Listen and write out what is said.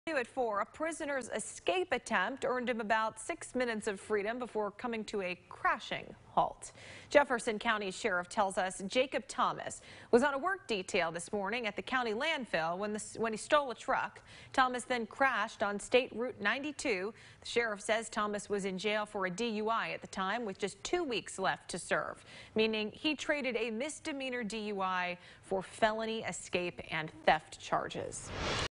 At 4, a prisoner's escape attempt earned him about 6 minutes of freedom before coming to a crashing halt. Jefferson County Sheriff tells us Jacob Thomas was on a work detail this morning at the county landfill when he stole a truck. Thomas then crashed on State Route 92. The sheriff says Thomas was in jail for a DUI at the time with just 2 weeks left to serve, meaning he traded a misdemeanor DUI for felony escape and theft charges.